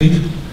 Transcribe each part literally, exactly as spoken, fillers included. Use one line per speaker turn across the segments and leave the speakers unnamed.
niet.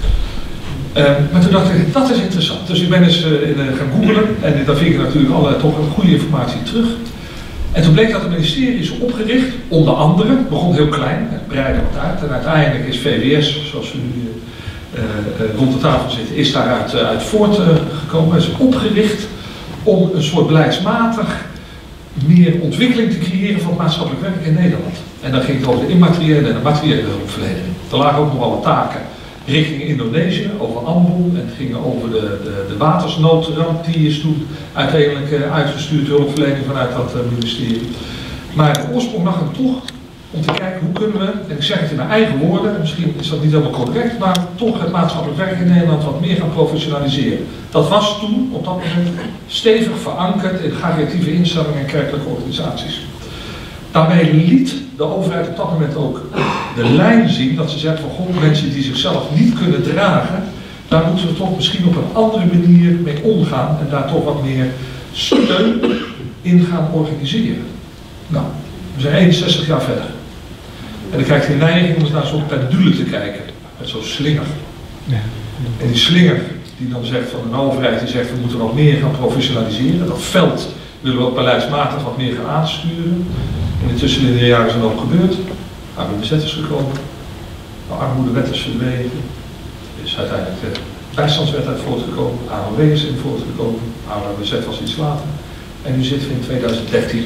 Uh, maar toen dacht ik, dat is interessant. Dus ik ben eens uh, in, uh, gaan googlen en daar vind ik natuurlijk alle, toch een goede informatie terug. En toen bleek dat het ministerie is opgericht, onder andere, het begon heel klein, het breidde wat uit. En uiteindelijk is V W S, zoals we nu uh, uh, rond de tafel zitten, is daaruit uh, uit voortgekomen. Het is opgericht om een soort beleidsmatig meer ontwikkeling te creëren van het maatschappelijk werk in Nederland. En dan ging het over de immateriële en de materiële hulpverlening. Er lagen ook nog alle taken richting Indonesië, over Ambon, en het ging over de, de, de watersnoodramp, die is toen uiteindelijk uh, uitgestuurd, hulpverlening vanuit dat uh, ministerie. Maar de oorsprong lag hem toch om te kijken hoe kunnen we, en ik zeg het in mijn eigen woorden, misschien is dat niet helemaal correct, maar toch het maatschappelijk werk in Nederland wat meer gaan professionaliseren. Dat was toen op dat moment stevig verankerd in caritatieve instellingen en kerkelijke organisaties. Daarbij liet de overheid op dat moment ook de lijn zien dat ze zegt van goh, mensen die zichzelf niet kunnen dragen, daar moeten we toch misschien op een andere manier mee omgaan en daar toch wat meer steun in gaan organiseren. Nou, we zijn eenenzestig jaar verder. En dan krijgt hij de neiging om eens naar zo'n pendule te kijken, met zo'n slinger. Ja. En die slinger die dan zegt van een overheid die zegt we moeten wat meer gaan professionaliseren, dat veld willen we ook beleidsmatig wat meer gaan aansturen. En intussen in de jaren is er nog gebeurd. A B B Z is gekomen, de armoedewet is verdwenen, er is uiteindelijk de bijstandswet uit voortgekomen, A O W is in voortgekomen, A B Z was iets later. En nu zitten we in tweeduizend dertien.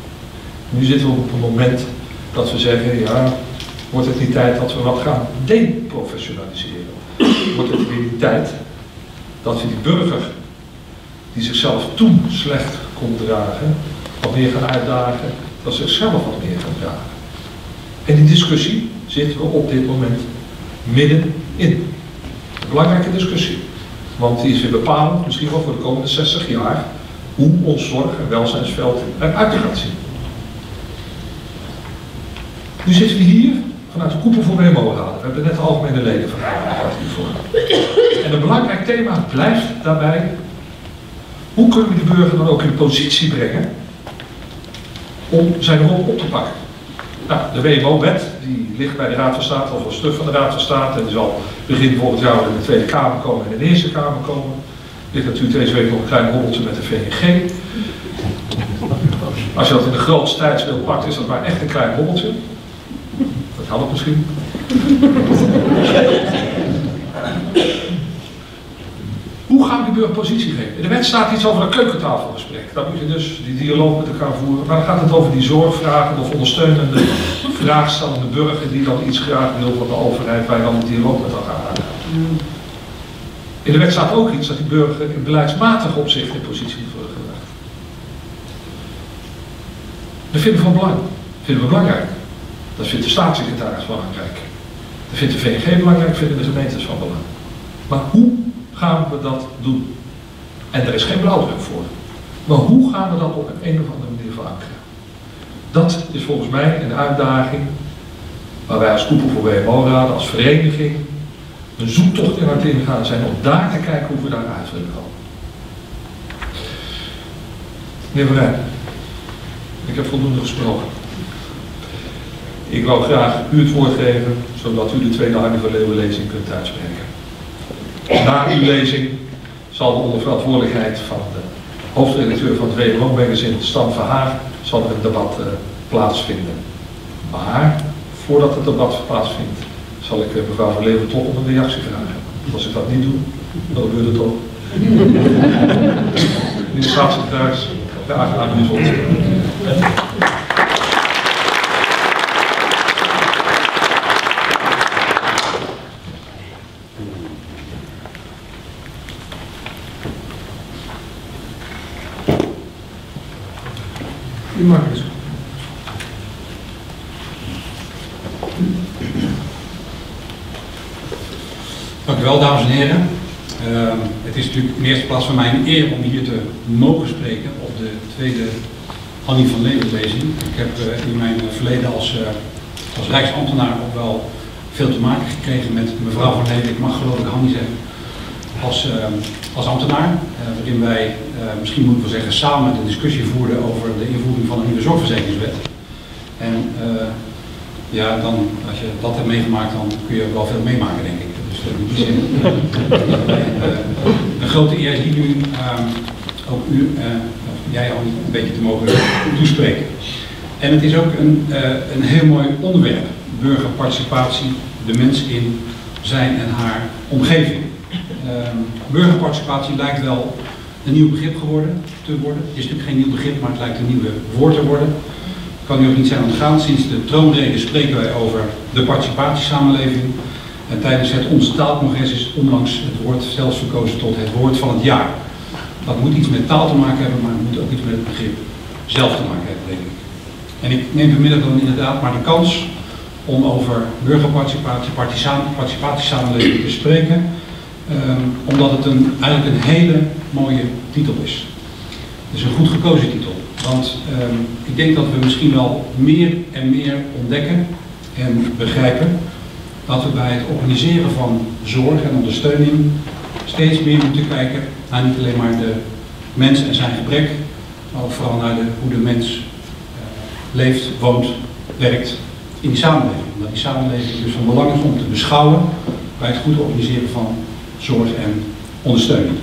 Nu zitten we op een moment dat we zeggen, ja, wordt het niet tijd dat we wat gaan deprofessionaliseren? Wordt het weer niet tijd dat we die burger, die zichzelf toen slecht kon dragen, wat meer gaan uitdagen, dat ze zichzelf wat meer gaan dragen? En die discussie zitten we op dit moment middenin. Een belangrijke discussie. Want die is weer bepalend, misschien wel voor de komende zestig jaar, hoe ons zorg- en welzijnsveld eruit gaat zien. Nu zitten we hier vanuit de koepel voor W M O-raden. We hebben net de algemene leden van hiervoor. En een belangrijk thema blijft daarbij, hoe kunnen we de burger dan ook in positie brengen om zijn rol op te pakken. Nou, de W M O-wet die ligt bij de Raad van State, of een stuk van de Raad van State, en die zal begin volgend jaar in de Tweede Kamer komen en in de Eerste Kamer komen. Er ligt natuurlijk deze week nog een klein hobbeltje met de V N G. Als je dat in de grootste tijdsbeeld pakt, is dat maar echt een klein hobbeltje. Dat helpt misschien. Hoe gaan we die burger positie geven? In de wet staat iets over een keukentafelgesprek. Daar moet je dus die dialoog met elkaar voeren. Maar dan gaat het over die zorgvragen of ondersteunende vraagstellende burger die dan iets graag wil van de overheid, waar je dan een dialoog met elkaar aangaat. In de wet staat ook iets dat die burger in beleidsmatig opzicht in positie moet worden gebracht. Dat vinden we van belang. Dat vinden we belangrijk. Dat vindt de staatssecretaris belangrijk. Dat vindt de V N G belangrijk, dat vinden de gemeentes van belang. Maar hoe gaan we dat doen? En er is geen blauwdruk voor. Maar hoe gaan we dat op een, een of andere manier verankeren? Dat is volgens mij een uitdaging waar wij als koepel voor W M O-raden, als vereniging, een zoektocht in hard ingaan zijn om daar te kijken hoe we daaruit willen komen. Meneer Verrijn, ik heb voldoende gesproken. Ik wou graag u het woord geven, zodat u de tweede Hardy van Leeuwen-lezing kunt uitspreken. Na uw lezing zal er onder verantwoordelijkheid van de hoofdredacteur van het W M O-magazine, Stan Verhaar, zal er een debat uh, plaatsvinden. Maar voordat het debat plaatsvindt, zal ik uh, mevrouw van Leeuwen toch om een reactie vragen. Als ik dat niet doe, dan gebeurt het toch. Meneer staatssecretaris, graag aan uw woord.
U mag eens. Dank u wel, dames en heren. Uh, het is natuurlijk in de eerste plaats voor mij een eer om hier te mogen spreken op de tweede Hannie van Leeuwen-lezing. Ik heb uh, in mijn verleden als, uh, als Rijksambtenaar ook wel veel te maken gekregen met mevrouw van Leeuwen. Ik mag geloof ik Hannie zeggen. Als, uh, als ambtenaar, uh, waarin wij, uh, misschien moet ik wel zeggen, samen de discussie voerden over de invoering van een nieuwe zorgverzekeringswet. En uh, ja, dan, als je dat hebt meegemaakt, dan kun je wel veel meemaken, denk ik. Dus ondersteunen in die zin. uh, een grote eer hier nu uh, ook u, uh, jij al een beetje te mogen toespreken. En het is ook een, uh, een heel mooi onderwerp, burgerparticipatie, de mens in zijn en haar omgeving. Uh, burgerparticipatie lijkt wel een nieuw begrip geworden te worden. Het is natuurlijk geen nieuw begrip, maar het lijkt een nieuwe woord te worden. Het kan u ook niet zijn ontgaan. Sinds de troonrede spreken wij over de participatiesamenleving. En tijdens het Ons Taalcongres is onlangs het woord zelfs verkozen tot het woord van het jaar. Dat moet iets met taal te maken hebben, maar het moet ook iets met het begrip zelf te maken hebben, denk ik. En ik neem vanmiddag dan inderdaad maar de kans om over burgerparticipatie, participatiesamenleving te spreken. Um, omdat het een, eigenlijk een hele mooie titel is. Het is een goed gekozen titel. Want um, ik denk dat we misschien wel meer en meer ontdekken en begrijpen dat we bij het organiseren van zorg en ondersteuning steeds meer moeten kijken naar niet alleen maar de mens en zijn gebrek, maar ook vooral naar de, hoe de mens uh, leeft, woont, werkt in die samenleving. Dat die samenleving dus van belang is om te beschouwen bij het goed organiseren van zorg en ondersteuning.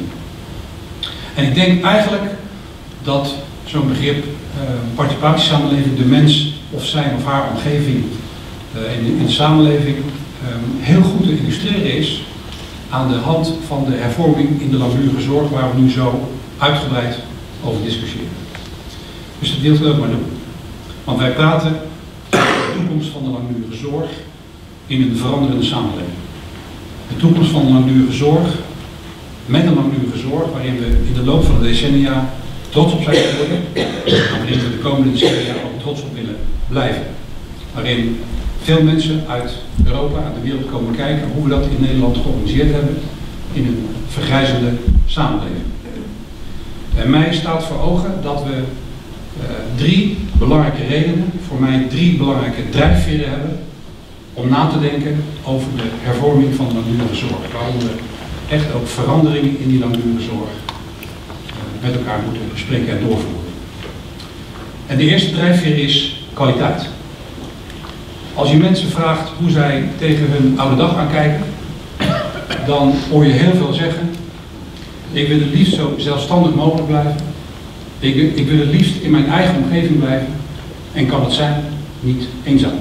En ik denk eigenlijk dat zo'n begrip uh, participatiesamenleving de mens of zijn of haar omgeving uh, in, de, in de samenleving um, heel goed te illustreren is aan de hand van de hervorming in de langdurige zorg waar we nu zo uitgebreid over discussiëren. Dus dat wilt u ook maar doen. Want wij praten over de toekomst van de langdurige zorg in een veranderende samenleving. De toekomst van de langdurige zorg, met een langdurige zorg waarin we in de loop van de decennia trots op zijn geworden, en waarin we de komende decennia ook trots op willen blijven. Waarin veel mensen uit Europa, uit de wereld komen kijken hoe we dat in Nederland georganiseerd hebben in een vergrijzende samenleving. En mij staat voor ogen dat we uh, drie belangrijke redenen, voor mij drie belangrijke drijfveren hebben om na te denken over de hervorming van de langdurige zorg. Waarom we echt ook veranderingen in die langdurige zorg uh, met elkaar moeten bespreken en doorvoeren. En de eerste drijfveer is kwaliteit. Als je mensen vraagt hoe zij tegen hun oude dag aankijken, dan hoor je heel veel zeggen: ik wil het liefst zo zelfstandig mogelijk blijven. Ik, ik wil het liefst in mijn eigen omgeving blijven. En kan het zijn, niet eenzaam.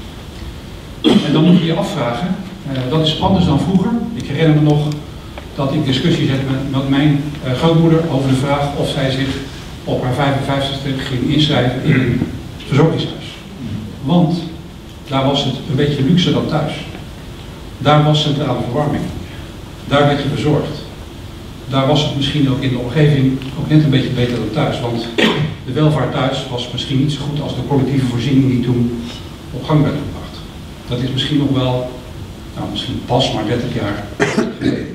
En dan moet je je afvragen, uh, dat is anders dan vroeger. Ik herinner me nog dat ik discussies had met, met mijn uh, grootmoeder over de vraag of zij zich op haar vijfenvijftigste ging inschrijven in een verzorgingshuis. Want daar was het een beetje luxe dan thuis. Daar was centrale verwarming. Daar werd je verzorgd. Daar was het misschien ook in de omgeving ook net een beetje beter dan thuis. Want de welvaart thuis was misschien niet zo goed als de collectieve voorziening die toen op gang werd gebracht. Dat is misschien nog wel, nou misschien pas maar dertig jaar geleden.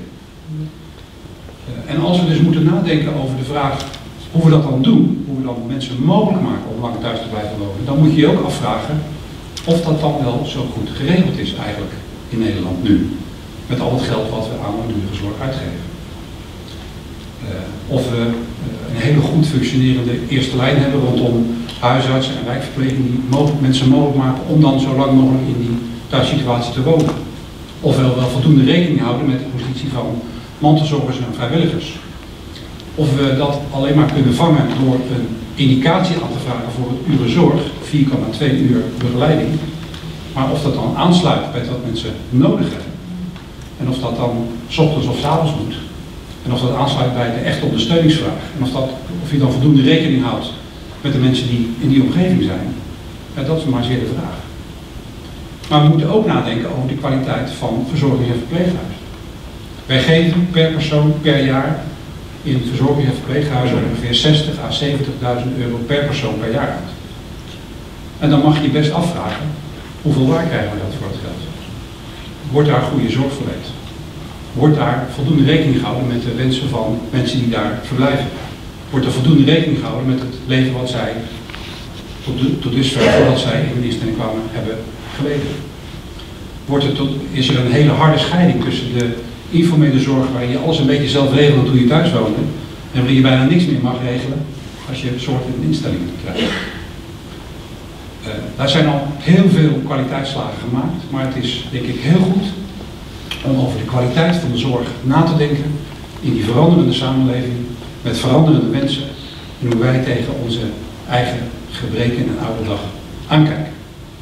En als we dus moeten nadenken over de vraag hoe we dat dan doen, hoe we dan mensen mogelijk maken om lang thuis te blijven wonen, dan moet je je ook afvragen of dat dan wel zo goed geregeld is eigenlijk in Nederland nu. Met al het geld wat we aan langdurige zorg uitgeven. Uh, of we uh, een hele goed functionerende eerste lijn hebben rondom huisartsen en wijkverpleging die mogelijk, mensen mogelijk maken om dan zo lang mogelijk in die thuissituatie te wonen. Of we wel voldoende rekening houden met de positie van mantelzorgers en vrijwilligers. Of we dat alleen maar kunnen vangen door een indicatie aan te vragen voor het urenzorg, vier komma twee uur begeleiding. Maar of dat dan aansluit bij wat mensen nodig hebben. En of dat dan 's ochtends of 's avonds moet. En of dat aansluit bij de echte ondersteuningsvraag. En of, dat, of je dan voldoende rekening houdt met de mensen die in die omgeving zijn. Ja, dat is maar zeer de vraag. Maar we moeten ook nadenken over de kwaliteit van verzorging en verpleeghuizen. Wij geven per persoon per jaar in verzorging en verpleeghuizen ongeveer zestig à zeventigduizend euro per persoon per jaar uit. En dan mag je je best afvragen, hoeveel waar krijgen we dat voor het geld? Wordt daar goede zorg verleend? Wordt daar voldoende rekening gehouden met de wensen van mensen die daar verblijven? Wordt er voldoende rekening gehouden met het leven wat zij tot, tot dusver, voordat zij in de instelling kwamen, hebben geleden? Wordt er tot, is er een hele harde scheiding tussen de informele zorg waarin je alles een beetje zelf regelt toen je thuis woonde en waarin je bijna niks meer mag regelen als je zorg in een instelling krijgt? Uh, daar zijn al heel veel kwaliteitsslagen gemaakt, maar het is denk ik heel goed om over de kwaliteit van de zorg na te denken in die veranderende samenleving, met veranderende wensen en hoe wij tegen onze eigen gebreken in een oude dag aankijken.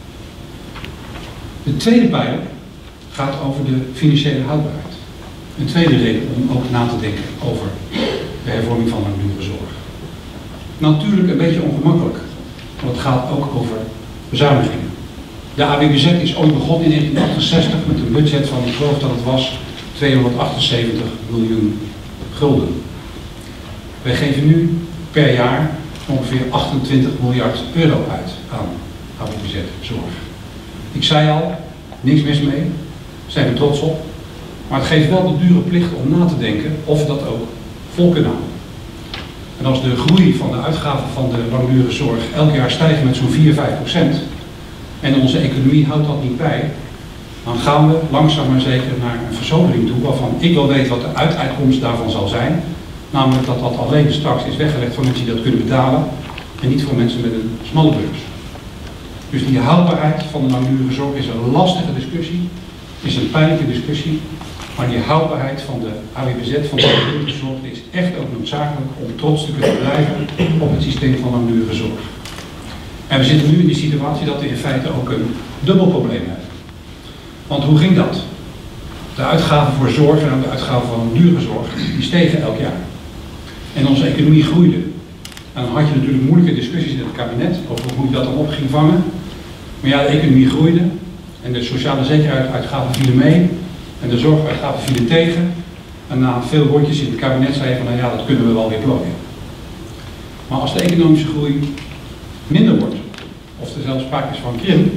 De tweede pijler gaat over de financiële houdbaarheid. Een tweede reden om ook na te denken over de hervorming van langdurige zorg. Natuurlijk een beetje ongemakkelijk, want het gaat ook over bezuinigingen. De A W B Z is ooit begonnen in negentien achtenzestig met een budget van, ik geloof dat het was, tweehonderdachtenzeventig miljoen gulden. Wij geven nu per jaar ongeveer achtentwintig miljard euro uit aan A W B Z-zorg. Ik zei al, niks mis mee, daar zijn we trots op. Maar het geeft wel de dure plicht om na te denken of we dat ook vol kunnen houden. En als de groei van de uitgaven van de langdurige zorg elk jaar stijgt met zo'n vier, vijf procent en onze economie houdt dat niet bij, dan gaan we langzaam maar zeker naar een verzodering toe waarvan ik wel weet wat de uituitkomst daarvan zal zijn. Namelijk dat dat alleen straks is weggelegd voor mensen die dat kunnen betalen en niet voor mensen met een smalle beurs. Dus die houdbaarheid van de langdurige zorg is een lastige discussie, is een pijnlijke discussie, maar die houdbaarheid van de A W B Z, van de langdurige zorg, is echt ook noodzakelijk om trots te kunnen blijven op het systeem van langdurige zorg. En we zitten nu in die situatie dat we in feite ook een dubbel probleem hebben. Want hoe ging dat? De uitgaven voor zorg en de uitgaven van langdurige zorg, die stegen elk jaar. En onze economie groeide. En dan had je natuurlijk moeilijke discussies in het kabinet over hoe je dat dan op ging vangen. Maar ja, de economie groeide en de sociale zekerheidsuitgaven vielen mee en de zorguitgaven vielen tegen. En na veel rondjes in het kabinet zei je van, nou ja, dat kunnen we wel weer plooien. Maar als de economische groei minder wordt, of er zelfs sprake is van krimp,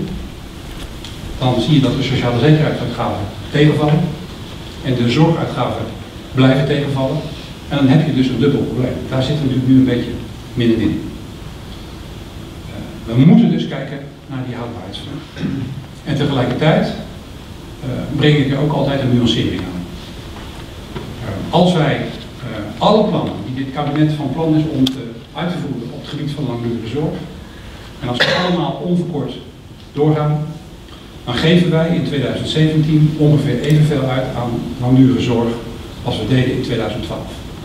dan zie je dat de sociale zekerheidsuitgaven tegenvallen en de zorguitgaven blijven tegenvallen. En dan heb je dus een dubbel probleem. Daar zitten we natuurlijk nu een beetje middenin. Uh, we moeten dus kijken naar die houdbaarheidsvraag. En tegelijkertijd uh, breng ik er ook altijd een nuancering aan. Uh, als wij uh, alle plannen die dit kabinet van plan is om te, uit te voeren op het gebied van langdurige zorg, en als we allemaal onverkort doorgaan, dan geven wij in tweeduizend zeventien ongeveer evenveel uit aan langdurige zorg als we deden in tweeduizend twaalf.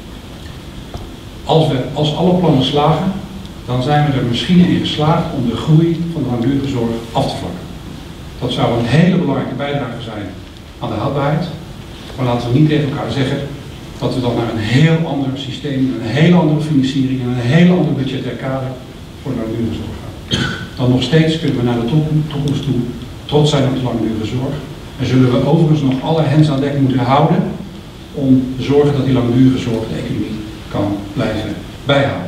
Als we als alle plannen slagen, dan zijn we er misschien in geslaagd om de groei van de langdurige zorg af te vlakken. Dat zou een hele belangrijke bijdrage zijn aan de houdbaarheid. Maar laten we niet tegen elkaar zeggen dat we dan naar een heel ander systeem, een hele andere financiering en een hele ander budgetair kader voor de langdurige zorg gaan. Dan nog steeds kunnen we naar de toekomst toe trots zijn op de langdurige zorg. En zullen we overigens nog alle hens aan dek moeten houden om te zorgen dat die langdurige zorg de economie kan blijven bijhouden.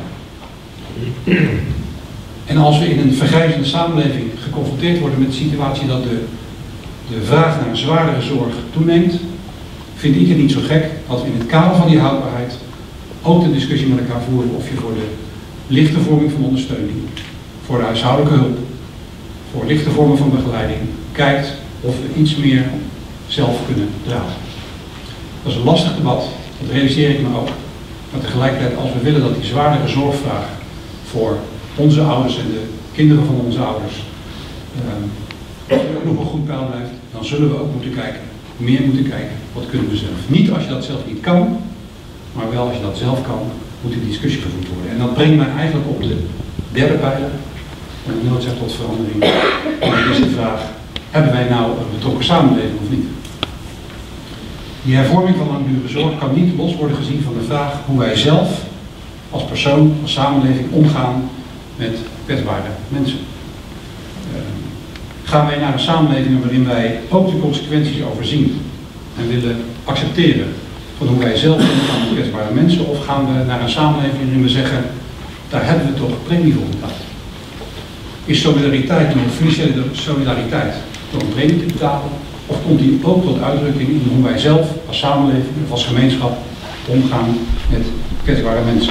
En als we in een vergrijzende samenleving geconfronteerd worden met de situatie dat de, de vraag naar zwaardere zorg toeneemt, vind ik het niet zo gek dat we in het kader van die houdbaarheid ook de discussie met elkaar voeren of je voor de lichte vorming van ondersteuning, voor de huishoudelijke hulp, voor lichte vormen van begeleiding, kijkt of we iets meer zelf kunnen dragen. Dat is een lastig debat, dat realiseer ik me ook. Maar tegelijkertijd, als we willen dat die zwaardere zorgvraag voor onze ouders en de kinderen van onze ouders uh, ook nog een goed peil blijft, dan zullen we ook moeten kijken, meer moeten kijken, wat kunnen we zelf. Niet als je dat zelf niet kan, maar wel als je dat zelf kan, moet die discussie gevoerd worden. En dat brengt mij eigenlijk op de derde pijler, van de noodzaak tot verandering. En dat is de vraag, hebben wij nou een betrokken samenleving of niet? Die hervorming van langdurige zorg kan niet los worden gezien van de vraag hoe wij zelf als persoon, als samenleving omgaan met kwetsbare mensen. Uh, gaan wij naar een samenleving waarin wij ook de consequenties overzien en willen accepteren van hoe wij zelf omgaan met kwetsbare mensen, of gaan we naar een samenleving waarin we zeggen, daar hebben we toch premie voor betaald? Is solidariteit nog financiële solidariteit door een premie te betalen? Of komt die ook tot uitdrukking in hoe wij zelf als samenleving of als gemeenschap omgaan met kwetsbare mensen?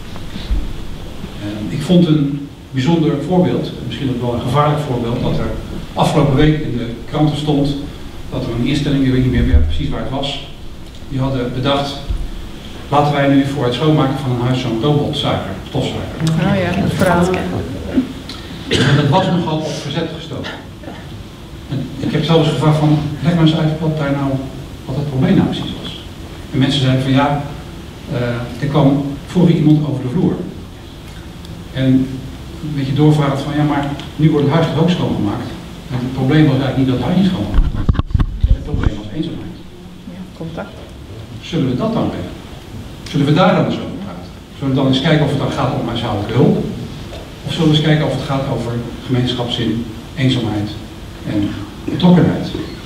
Uh, ik vond een bijzonder voorbeeld, misschien ook wel een gevaarlijk voorbeeld, dat er afgelopen week in de kranten stond dat er een instelling, ik weet niet meer precies waar het was, die hadden bedacht, laten wij nu voor het schoonmaken van een huis zo'n robotzuiger, stofzuiger.
Oh ja, dat verhaal kennen.
En dat was nogal op verzet gestoken. En ik heb zelfs gevraagd van, leg maar eens uit wat daar nou, wat het probleem nou precies was. En mensen zeiden van ja, uh, er kwam vorige iemand over de vloer. En een beetje doorvragen van ja, maar nu wordt het huis toch ook schoongemaakt. En het probleem was eigenlijk niet dat het huis niet schoongemaakt werd. Het probleem was eenzaamheid.
Ja, contact.
Zullen we dat dan redden? Zullen we daar dan eens over praten? Zullen we dan eens kijken of het dan gaat om huishoudelijke hulp? Of zullen we eens kijken of het gaat over gemeenschapszin, eenzaamheid en betrokkenheid?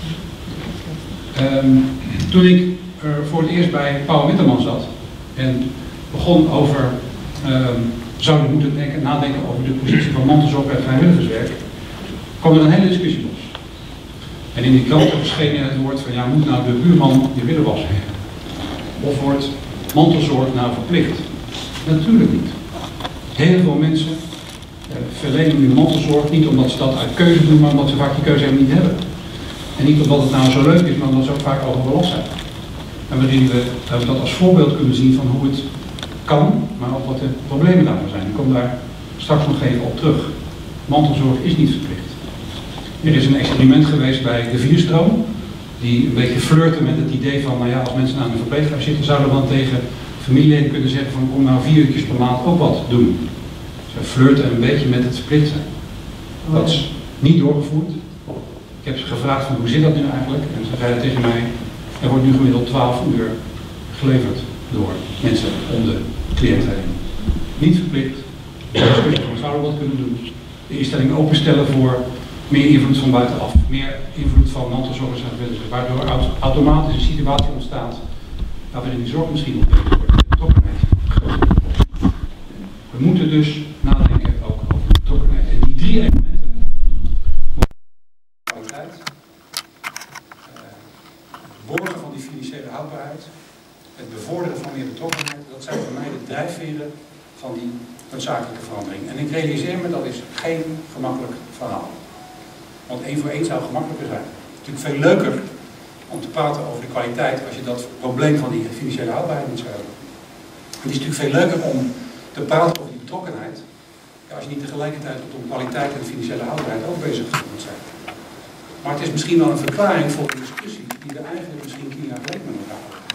Um, toen ik er voor het eerst bij Paul Witteman zat en begon over, um, zouden we moeten denken, nadenken over de positie van mantelzorg bij het vrijwilligerswerk, kwam er een hele discussie los. En in die kranten verscheen het woord van ja, moet nou de buurman je willen wassen? Of wordt mantelzorg nou verplicht? Natuurlijk niet. Heel veel mensen uh, verlenen nu mantelzorg niet omdat ze dat uit keuze doen, maar omdat ze vaak die keuze helemaal niet hebben. En niet omdat het nou zo leuk is, maar omdat ze ook vaak overbelast zijn. En waarin we, we dat als voorbeeld kunnen zien van hoe het kan, maar ook wat de problemen daarvan zijn. Ik kom daar straks nog even op terug. Mantelzorg is niet verplicht. Er is een experiment geweest bij de Vierstroom, die een beetje flirten met het idee van, nou ja, als mensen aan een verpleeghuis zitten, zouden we dan tegen familieleden kunnen zeggen van, kom nou vier uurtjes per maand ook wat doen. Ze flirten een beetje met het verplicht zijn. Dat is niet doorgevoerd. Ik heb ze gevraagd van, hoe zit dat nu eigenlijk? En ze zeiden tegen mij, er wordt nu gemiddeld twaalf uur geleverd door mensen om de cliënt heen. Niet verplicht. We zouden wat kunnen doen. De instelling openstellen voor meer invloed van buitenaf, meer invloed van mantelzorgers en vrijwilligers, waardoor automatisch een situatie ontstaat waarin die zorg misschien nog beter wordt, de betrokkenheid groter wordt. We moeten dus nadenken ook over betrokkenheid. En die drie elementen, kwaliteit, het borgen van die financiële houdbaarheid, het bevorderen van meer betrokkenheid, dat zijn voor mij de drijfveren van die noodzakelijke verandering. En ik realiseer me, dat is geen gemakkelijk verhaal. Want één voor één zou gemakkelijker zijn. Het is natuurlijk veel leuker om te praten over de kwaliteit als je dat probleem van die financiële houdbaarheid niet zou hebben. Het is natuurlijk veel leuker om te praten over die betrokkenheid, ja, als je niet tegelijkertijd op de kwaliteit en de financiële houdbaarheid ook bezig moet zijn. Maar het is misschien wel een verklaring voor een discussie die we eigenlijk misschien tien jaar geleden met elkaar hadden.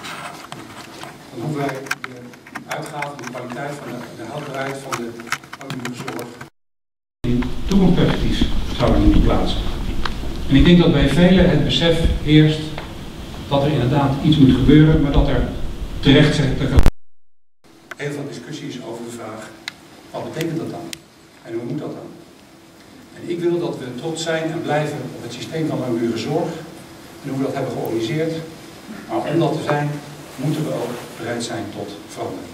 Dan hoe wij de uitgaven, de kwaliteit van de, de houdbaarheid van de ouderenzorg in toekomstperspectief zouden moeten plaatsen. En ik denk dat bij velen het besef heerst dat er inderdaad iets moet gebeuren, maar dat er terecht heel veel discussies over de vraag, wat betekent dat dan? En hoe moet dat dan? En ik wil dat we trots zijn en blijven op het systeem van langdurige zorg en hoe we dat hebben georganiseerd. Maar om dat te zijn, moeten we ook bereid zijn tot verandering.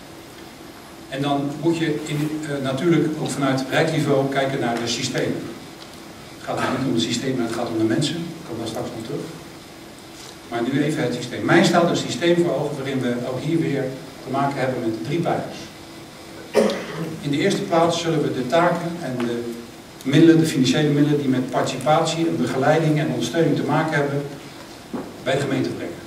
En dan moet je in, uh, natuurlijk ook vanuit rijksniveau kijken naar de systemen. Het gaat eigenlijk niet om het systeem, maar het gaat om de mensen. Ik kom daar straks nog terug. Maar nu even het systeem. Mij staat een systeem voor ogen waarin we ook hier weer te maken hebben met drie pijlers. In de eerste plaats zullen we de taken en de middelen, de financiële middelen die met participatie en begeleiding en ondersteuning te maken hebben, bij de gemeente brengen.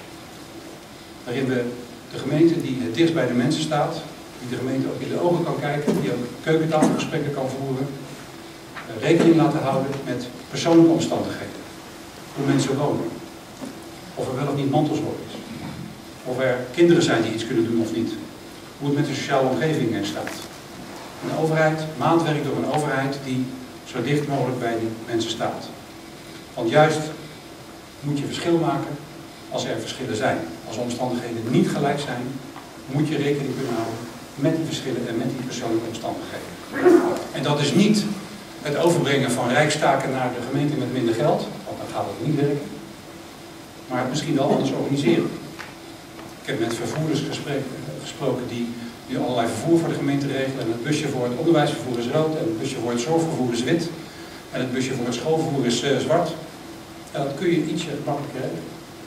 Waarin we de gemeente die het dichtst bij de mensen staat, die de gemeente ook in de ogen kan kijken, die ook keukentafelgesprekken kan voeren, rekening laten houden met persoonlijke omstandigheden. Hoe mensen wonen. Of er wel of niet mantelzorg is. Of er kinderen zijn die iets kunnen doen of niet. Hoe het met de sociale omgeving staat. Een overheid, maatwerk door een overheid die zo dicht mogelijk bij die mensen staat. Want juist moet je verschil maken als er verschillen zijn. Als omstandigheden niet gelijk zijn, moet je rekening kunnen houden met die verschillen en met die persoonlijke omstandigheden. En dat is niet het overbrengen van rijkstaken naar de gemeente met minder geld, want dan gaat het niet werken. Maar het misschien wel anders organiseren. Ik heb met vervoerders gesproken die nu allerlei vervoer voor de gemeente regelen. En het busje voor het onderwijsvervoer is rood, en het busje voor het zorgvervoer is wit. En het busje voor het schoolvervoer is uh, zwart. En dat kun je ietsje makkelijker regelen.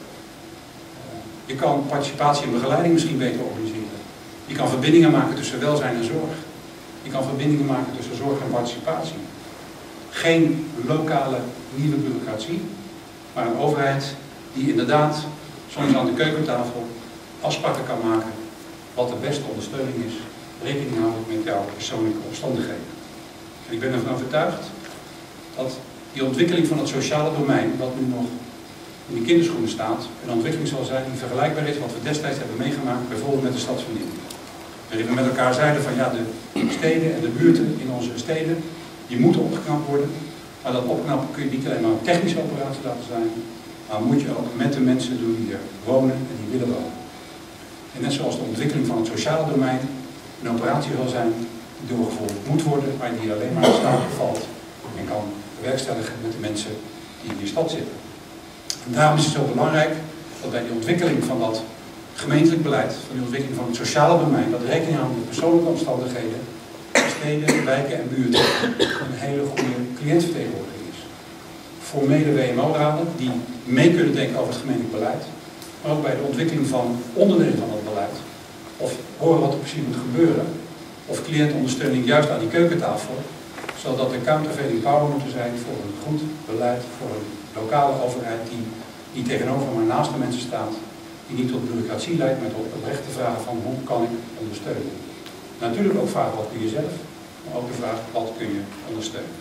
Uh, je kan participatie en begeleiding misschien beter organiseren. Je kan verbindingen maken tussen welzijn en zorg. Je kan verbindingen maken tussen zorg en participatie. Geen lokale nieuwe bureaucratie, maar een overheid die inderdaad soms aan de keukentafel afspraken kan maken wat de beste ondersteuning is, rekening houden met jouw persoonlijke omstandigheden. En ik ben ervan overtuigd dat die ontwikkeling van het sociale domein, wat nu nog in de kinderschoenen staat, een ontwikkeling zal zijn die vergelijkbaar is wat we destijds hebben meegemaakt, bijvoorbeeld met de stadsvernieuwing. Waarin we met elkaar zeiden van ja, de steden en de buurten in onze steden, die moeten opgeknapt worden. Maar dat opknappen kun je niet alleen maar een technische operatie laten zijn, maar moet je ook met de mensen doen die er wonen en die willen wonen. En net zoals de ontwikkeling van het sociale domein een operatie zal zijn die doorgevoerd moet worden, maar die alleen maar in staat valt en kan bewerkstelligen met de mensen die in die stad zitten. En daarom is het zo belangrijk dat bij de ontwikkeling van dat gemeentelijk beleid, van de ontwikkeling van het sociale domein, dat rekening houden met persoonlijke omstandigheden, steden, wijken en buurten een hele goede cliëntvertegenwoordiging is. Formele W M O-raden die mee kunnen denken over het gemeentelijk beleid, maar ook bij de ontwikkeling van onderdelen van dat beleid. Of horen wat er precies moet gebeuren, of cliëntondersteuning juist aan die keukentafel, zodat er countervailing power moeten zijn voor een goed beleid, voor een lokale overheid die niet tegenover maar naast de mensen staat, die niet tot bureaucratie leidt, maar tot oprechte vragen van hoe kan ik ondersteunen. Natuurlijk ook vragen wat kun je zelf, maar ook de vraag wat kun je ondersteunen.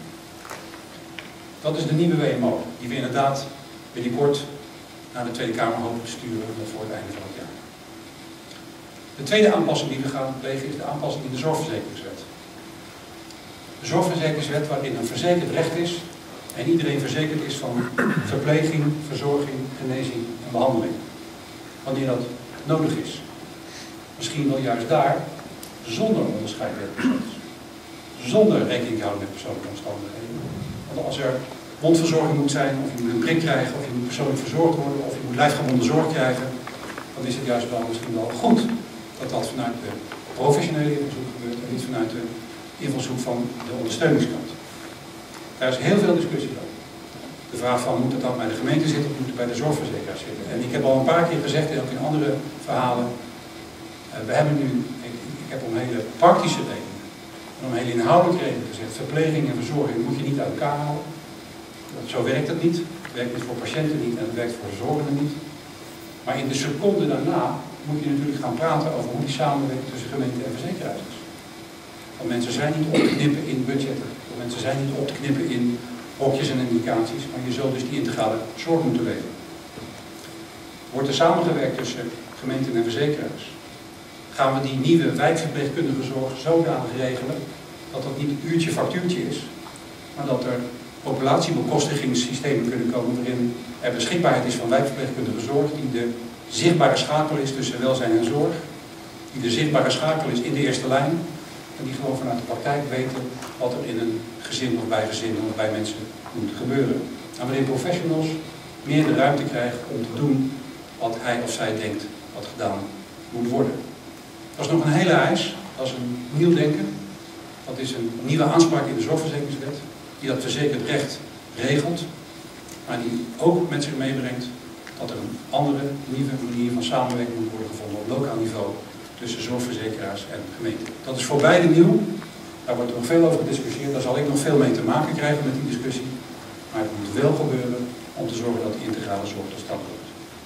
Dat is de nieuwe W M O, die we inderdaad binnenkort naar de Tweede Kamer hopen te sturen voor het einde van het jaar. De tweede aanpassing die we gaan plegen is de aanpassing in de zorgverzekeringswet. De zorgverzekeringswet waarin een verzekerd recht is en iedereen verzekerd is van verpleging, verzorging, genezing en behandeling. Wanneer dat nodig is. Misschien wel juist daar, zonder onderscheid bij persoons. Zonder rekening houden met persoonlijke omstandigheden. Want als er mondverzorging moet zijn, of je moet een prik krijgen, of je moet persoonlijk verzorgd worden, of je moet lijfgebonden zorg krijgen, dan is het juist wel misschien wel goed dat dat vanuit de professionele invalshoek gebeurt en niet vanuit de invalshoek van de ondersteuningskant. Daar is heel veel discussie over. De vraag van moet het dan bij de gemeente zitten of moet het bij de zorgverzekeraars zitten. En ik heb al een paar keer gezegd, en ook in andere verhalen, uh, we hebben nu, ik, ik heb om hele praktische redenen, en om hele inhoudelijke redenen gezegd, verpleging en verzorging moet je niet uit elkaar halen. Dat, zo werkt het niet. Het werkt niet voor patiënten niet en het werkt voor verzorgenden niet. Maar in de seconde daarna moet je natuurlijk gaan praten over hoe die samenwerking tussen gemeente en verzekeraars is. Want mensen zijn niet op te knippen in budgetten. Want mensen zijn niet op te knippen in hokjes en indicaties, maar je zult dus die integrale zorg moeten leveren. Wordt er samengewerkt tussen gemeenten en verzekeraars? Gaan we die nieuwe wijkverpleegkundige zorg zodanig regelen dat dat niet een uurtje factuurtje is, maar dat er populatiebekostigingssystemen kunnen komen waarin er beschikbaarheid is van wijkverpleegkundige zorg die de zichtbare schakel is tussen welzijn en zorg, die de zichtbare schakel is in de eerste lijn en die gewoon vanuit de praktijk weten wat er in een gezin of bij gezinnen of bij mensen moet gebeuren. En waarin professionals meer de ruimte krijgen om te doen wat hij of zij denkt wat gedaan moet worden. Dat is nog een hele eis, dat is een nieuw denken, dat is een nieuwe aanspraak in de zorgverzekeringswet, die dat verzekerd recht regelt, maar die ook met zich meebrengt dat er een andere, nieuwe manier van samenwerking moet worden gevonden op lokaal niveau tussen zorgverzekeraars en gemeenten. Dat is voor beide nieuw, daar wordt er nog veel over gediscussieerd, daar zal ik nog veel mee te maken krijgen met die discussie, maar het moet wel gebeuren om te zorgen dat die integrale zorg tot stand komt.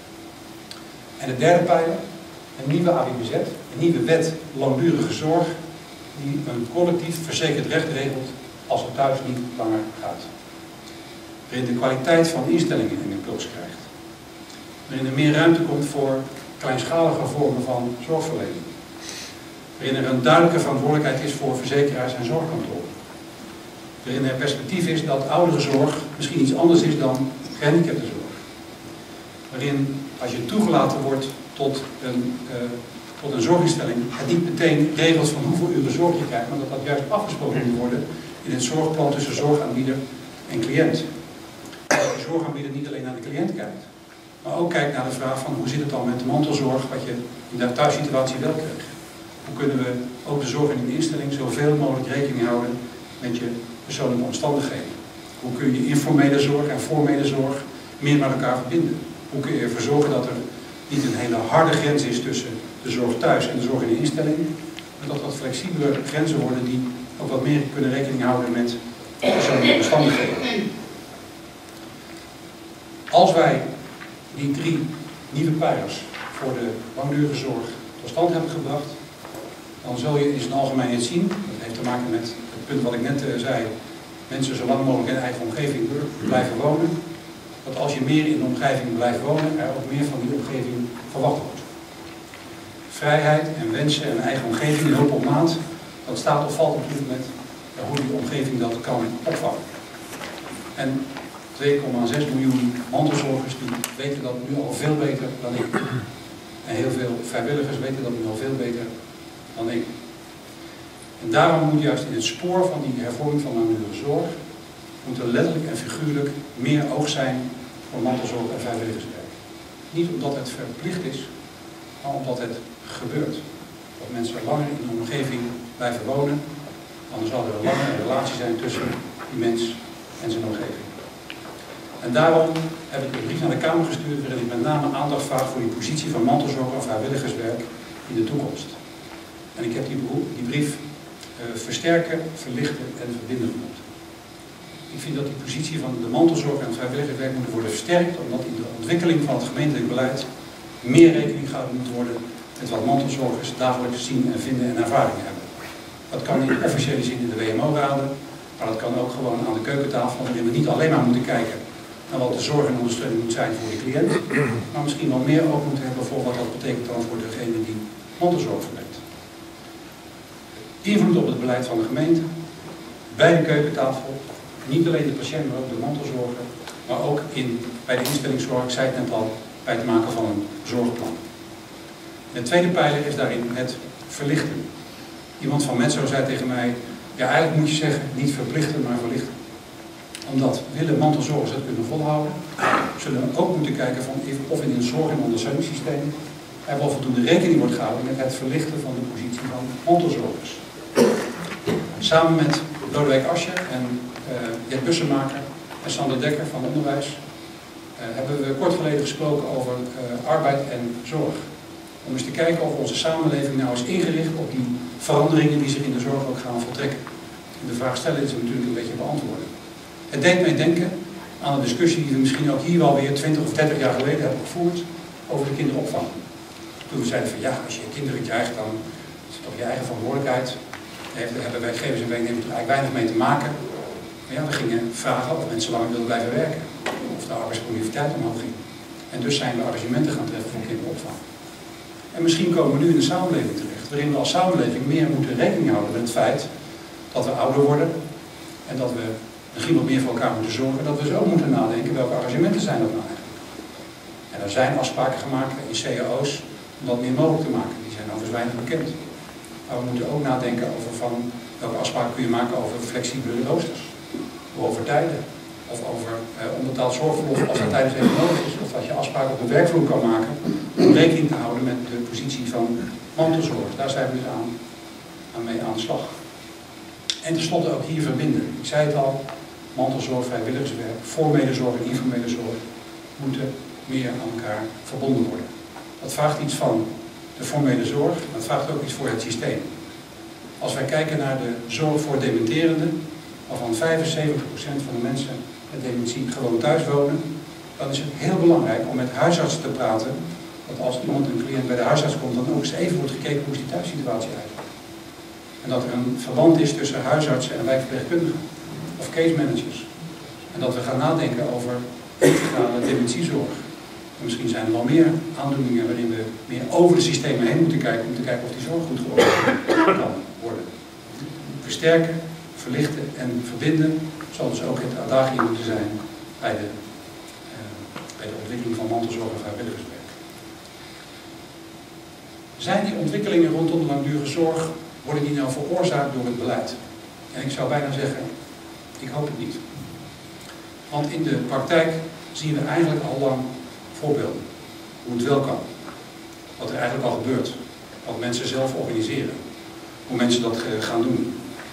En de derde pijler, een nieuwe A W B Z, een nieuwe wet langdurige zorg, die een collectief verzekerd recht regelt als het thuis niet langer gaat. Waarin de kwaliteit van instellingen een impuls krijgt. Waarin er meer ruimte komt voor kleinschalige vormen van zorgverlening. Waarin er een duidelijke verantwoordelijkheid is voor verzekeraars en zorgkantoren. Waarin er perspectief is dat ouderenzorg misschien iets anders is dan gehandicaptenzorg. Waarin als je toegelaten wordt tot een, uh, tot een zorginstelling, het niet meteen regelt van hoeveel uren zorg je krijgt, maar dat dat juist afgesproken moet worden in het zorgplan tussen zorgaanbieder en cliënt. Dat de zorgaanbieder niet alleen naar de cliënt kijkt, maar ook kijkt naar de vraag van hoe zit het dan met de mantelzorg wat je in de thuissituatie wel kreeg. Hoe kunnen we ook de zorg in de instelling zoveel mogelijk rekening houden met je persoonlijke omstandigheden. Hoe kun je informele zorg en formele zorg meer met elkaar verbinden. Hoe kun je ervoor zorgen dat er niet een hele harde grens is tussen de zorg thuis en de zorg in de instelling, maar dat dat flexibele grenzen worden die ook wat meer kunnen rekening houden met persoonlijke omstandigheden. Als wij die drie nieuwe pijlers voor de langdurige zorg tot stand hebben gebracht, dan zul je in zijn algemeenheid zien, dat heeft te maken met het punt wat ik net uh, zei, mensen zo lang mogelijk in eigen omgeving blijven wonen. dat als je meer in de omgeving blijft wonen, er ook meer van die omgeving verwacht wordt. Vrijheid en wensen en eigen omgeving, hulp op maat, dat staat of valt natuurlijk met hoe die omgeving dat kan opvangen. En twee komma zes miljoen mantelzorgers die weten dat nu al veel beter dan ik. En heel veel vrijwilligers weten dat nu al veel beter dan ik. En daarom moet juist in het spoor van die hervorming van langdurige zorg, moet er letterlijk en figuurlijk meer oog zijn voor mantelzorg en vrijwilligerswerk. Niet omdat het verplicht is, maar omdat het gebeurt. Dat mensen langer in de omgeving blijven wonen, anders zal er een lange relatie zijn tussen die mens en zijn omgeving. En daarom heb ik een brief naar de Kamer gestuurd waarin ik met name aandacht vraag voor die positie van mantelzorg en vrijwilligerswerk in de toekomst. En ik heb die, die brief uh, versterken, verlichten en verbinden genoemd. Ik vind dat die positie van de mantelzorg en het vrijwilligerswerk moet worden versterkt, omdat in de ontwikkeling van het gemeentelijk beleid meer rekening gehouden moet worden met wat mantelzorgers dagelijks zien en vinden en ervaring hebben. Dat kan in officiële zin in de W M O-raden, maar dat kan ook gewoon aan de keukentafel, waarin we niet alleen maar moeten kijken naar wat de zorg en ondersteuning moet zijn voor de cliënt, maar misschien wel meer ook moeten hebben voor wat dat betekent dan voor degene die mantelzorg verleent. Invloed op het beleid van de gemeente, bij de keukentafel, niet alleen de patiënt, maar ook de mantelzorger, maar ook in, bij de instellingszorg, ik zei het net al, bij het maken van een zorgplan. De tweede pijler is daarin het verlichten. Iemand van Metso zei tegen mij, ja eigenlijk moet je zeggen, niet verplichten, maar verlichten. Omdat willen mantelzorgers dat kunnen volhouden, zullen we ook moeten kijken van of in een zorg- en ondersteuningssysteem er wel voldoende rekening wordt gehouden met het verlichten van de positie van mantelzorgers. Samen met Lodewijk Asscher en uh, Jet Bussemaker en Sander Dekker van Onderwijs uh, hebben we kort geleden gesproken over uh, arbeid en zorg. Om eens te kijken of onze samenleving nou is ingericht op die veranderingen die zich in de zorg ook gaan voltrekken. En de vraag stellen is natuurlijk een beetje beantwoorden. Het deed mij denken aan een discussie die we misschien ook hier wel weer twintig of dertig jaar geleden hebben gevoerd over de kinderopvang. Toen we zeiden van ja, als je kinderen krijgt, dan is het toch je eigen verantwoordelijkheid. Daar hebben werkgevers en werknemers eigenlijk weinig mee te maken. Maar ja, we gingen vragen of mensen langer wilden blijven werken. Of de arbeidsproductiviteit omhoog ging. En dus zijn we arrangementen gaan treffen voor kinderopvang. En misschien komen we nu in een samenleving terecht, waarin we als samenleving meer moeten rekening houden met het feit dat we ouder worden. En dat we misschien wat meer voor elkaar moeten zorgen. Dat we zo moeten nadenken welke arrangementen zijn dat nou eigenlijk. En er zijn afspraken gemaakt in C A O's om dat meer mogelijk te maken. Die zijn overigens weinig bekend. Maar we moeten ook nadenken over van welke afspraken kun je maken over flexibele roosters. Of over tijden. Of over eh, onbetaald zorgverlof als dat tijdens even nodig is. Of dat je afspraken op de werkvloer kan maken om rekening te houden met de positie van mantelzorg. Daar zijn we dus aan, aan mee aan de slag. En tenslotte ook hier verbinden. Ik zei het al, mantelzorg, vrijwilligerswerk, formele zorg en informele zorg moeten meer aan elkaar verbonden worden. Dat vraagt iets van de formele zorg, maar het vraagt ook iets voor het systeem. Als wij kijken naar de zorg voor dementerenden, waarvan vijfenzeventig procent van de mensen met dementie gewoon thuis wonen, dan is het heel belangrijk om met huisartsen te praten, dat als iemand, een cliënt bij de huisarts komt, dan ook eens even wordt gekeken hoe is die thuissituatie eigenlijk. En dat er een verband is tussen huisartsen en wijkverpleegkundigen of case managers. En dat we gaan nadenken over integrale dementiezorg. En misschien zijn er wel meer aandoeningen waarin we meer over de systemen heen moeten kijken om te kijken of die zorg goed georganiseerd kan worden. Versterken, verlichten en verbinden zal dus ook het adagium moeten zijn bij de, uh, bij de ontwikkeling van mantelzorg en vrijwilligerswerk. Zijn die ontwikkelingen rondom de langdurige zorg, worden die nou veroorzaakt door het beleid? En ik zou bijna zeggen, ik hoop het niet. Want in de praktijk zien we eigenlijk al lang voorbeelden. Hoe het wel kan. Wat er eigenlijk al gebeurt. Wat mensen zelf organiseren. Hoe mensen dat gaan doen.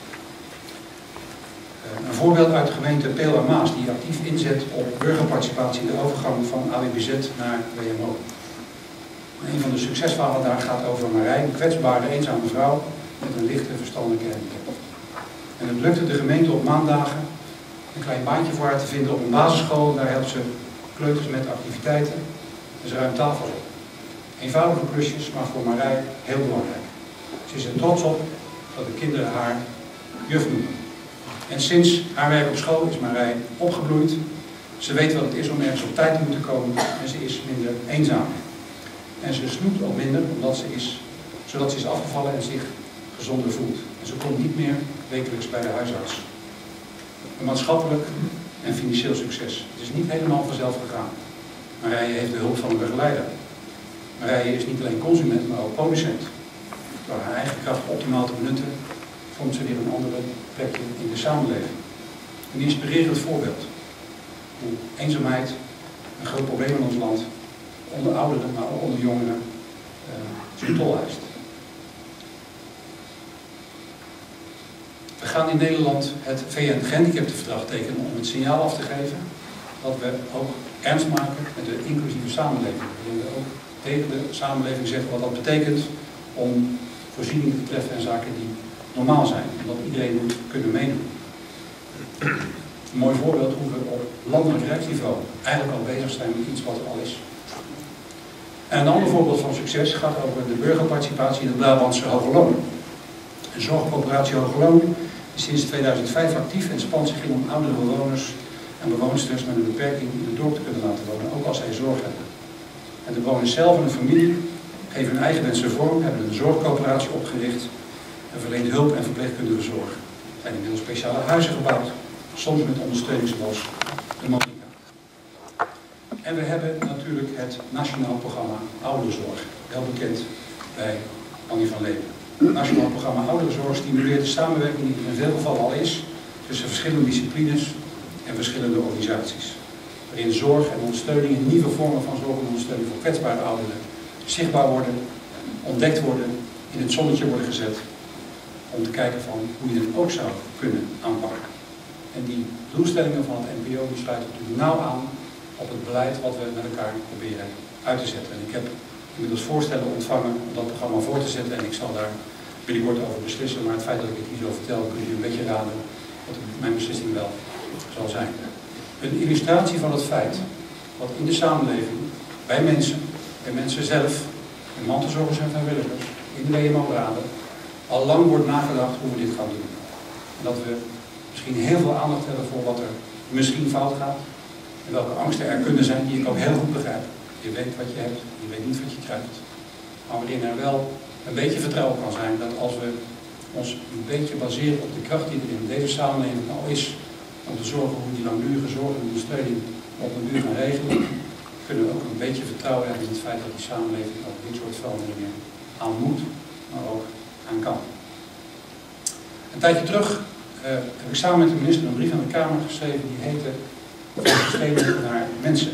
Een voorbeeld uit de gemeente Peel en Maas die actief inzet op burgerparticipatie in de overgang van A W B Z naar W M O. Een van de succesverhalen daar gaat over Marij, een kwetsbare, eenzame vrouw met een lichte verstandelijke handicap. En het lukte de gemeente op maandagen een klein baantje voor haar te vinden op een basisschool. Daar helpt ze kleuters met activiteiten. En ze ruimt tafels op. Eenvoudige klusjes, maar voor Marij heel belangrijk. Ze is er trots op dat de kinderen haar juf noemen. En sinds haar werk op school is Marij opgebloeid.
Ze weet wat het is om ergens op tijd te moeten komen en ze is minder eenzaam. En ze snoept ook minder omdat ze is, zodat ze is afgevallen en zich gezonder voelt. En ze komt niet meer wekelijks bij de huisarts. Een maatschappelijk en financieel succes. Het is niet helemaal vanzelf gegaan. Marije heeft de hulp van een begeleider. Marije is niet alleen consument, maar ook producent. Door haar eigen kracht optimaal te benutten, vormt ze weer een andere plekje in de samenleving. Een inspirerend voorbeeld. Hoe eenzaamheid een groot probleem in ons land, onder ouderen, maar ook onder jongeren, uh, zijn tol eist. We gaan in Nederland het V N Gehandicaptenverdrag tekenen om het signaal af te geven dat we ook ernst maken met de inclusieve samenleving. We willen ook tegen de samenleving zeggen wat dat betekent om voorzieningen te treffen en zaken die normaal zijn. En dat iedereen moet kunnen meedoen. Een mooi voorbeeld hoe we op landelijk rijksniveau eigenlijk al bezig zijn met iets wat er al is. En een ander voorbeeld van succes gaat over de burgerparticipatie in het Brabantse Hogeloon. De zorgcoöperatie Hogeloon is sinds tweeduizend vijf actief en spant zich in om oudere bewoners en bewoonsters met een beperking in het dorp te kunnen laten wonen, ook als zij zorg hebben. En de bewoners zelf en de familie geven hun eigen wensen vorm, hebben een zorgcoöperatie opgericht en verleent hulp en verpleegkundige zorg. Er zijn inmiddels speciale huizen gebouwd, soms met ondersteuning zoals de Monica. En we hebben natuurlijk het Nationaal Programma Ouderenzorg, wel bekend bij Annie van Leeuwen. Het Nationaal Programma Ouderenzorg stimuleert de samenwerking die er in veel gevallen al is tussen verschillende disciplines en verschillende organisaties. Waarin zorg en ondersteuning in nieuwe vormen van zorg en ondersteuning voor kwetsbare ouderen zichtbaar worden, ontdekt worden, in het zonnetje worden gezet. Om te kijken van hoe je het ook zou kunnen aanpakken. En die doelstellingen van het N P O die sluiten natuurlijk nauw aan op het beleid wat we met elkaar proberen uit te zetten. En ik heb inmiddels voorstellen ontvangen om dat programma voor te zetten en ik zal daar binnenkort over beslissen. Maar het feit dat ik het hier zo vertel, kun je een beetje raden wat mijn beslissing wel zal zijn. Een illustratie van het feit wat in de samenleving, bij mensen, bij mensen zelf, bij mantelzorgers en vrijwilligers, in de W M O-raden, al lang wordt nagedacht hoe we dit gaan doen. En dat we misschien heel veel aandacht hebben voor wat er misschien fout gaat. En welke angsten er kunnen zijn, die ik ook heel goed begrijp. Je weet wat je hebt, je weet niet wat je krijgt. Maar waarin er wel een beetje vertrouwen kan zijn dat als we ons een beetje baseren op de kracht die er in deze samenleving al is, om te zorgen hoe we die langdurige zorg en ondersteuning op een duur gaan regelen, kunnen we ook een beetje vertrouwen hebben in het feit dat die samenleving ook dit soort veranderingen aan moet, maar ook aan kan. Een tijdje terug uh, heb ik samen met de minister een brief aan de Kamer geschreven die heette Van systemen naar mensen.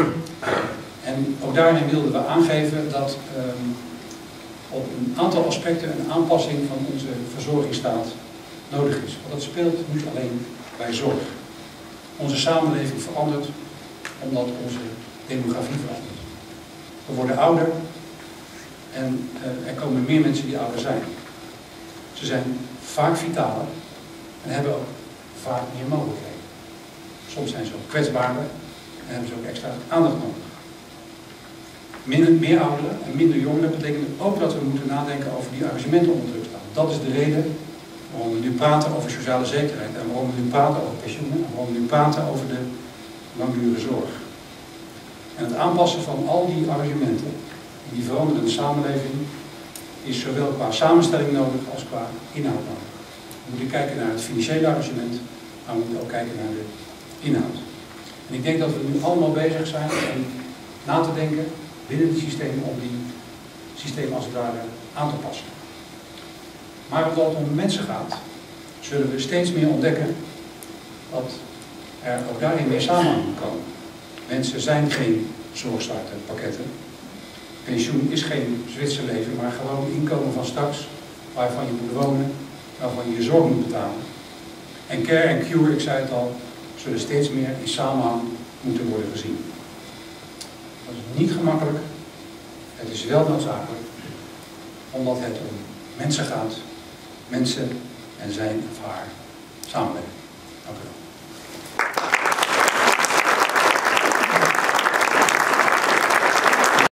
En ook daarin wilden we aangeven dat um, op een aantal aspecten een aanpassing van onze verzorgingsstaat nodig is. Want dat speelt niet alleen bij zorg. Onze samenleving verandert omdat onze demografie verandert. We worden ouder en uh, er komen meer mensen die ouder zijn. Ze zijn vaak vitaler en hebben ook vaak meer mogelijkheden. Soms zijn ze ook kwetsbaarder en hebben ze ook extra aandacht nodig. Minder, meer ouderen en minder jongeren betekent ook dat we moeten nadenken over die argumenten onder druk staan. Dat is de reden waarom we nu praten over sociale zekerheid en waarom we nu praten over pensioenen en waarom we nu praten over de langdurige zorg. En het aanpassen van al die argumenten in die veranderende samenleving is zowel qua samenstelling nodig als qua inhoud nodig. We moeten kijken naar het financiële argument, maar we moeten ook kijken naar de inhoud. En ik denk dat we nu allemaal bezig zijn om na te denken binnen het systeem om die systeem als het ware aan te passen. Maar omdat het om mensen gaat, zullen we steeds meer ontdekken dat er ook daarin meer samenhang moet komen. Mensen zijn geen zorgstarterpakketten. Pensioen is geen Zwitser leven, maar gewoon inkomen van straks, waarvan je moet wonen, waarvan je je zorg moet betalen. En care en cure, ik zei het al, zullen steeds meer in samenhang moeten worden gezien. Dat is niet gemakkelijk, het is wel noodzakelijk, omdat het om mensen gaat, mensen en zijn of haar samenleving. Dank u wel.